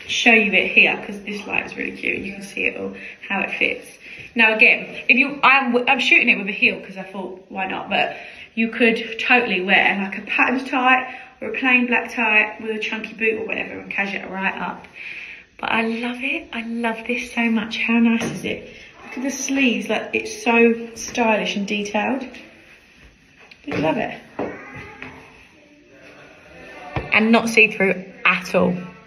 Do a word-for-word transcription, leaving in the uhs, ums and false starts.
show you it here because this light is really cute and you can see it all, how it fits. Now again, if you, I'm, I'm shooting it with a heel because I thought, why not? But you could totally wear like a patterned tie or a plain black tie with a chunky boot or whatever and casual it right up. But I love it. I love this so much. How nice is it? Look at the sleeves, like it's so stylish and detailed. I love it. And not see-through at all.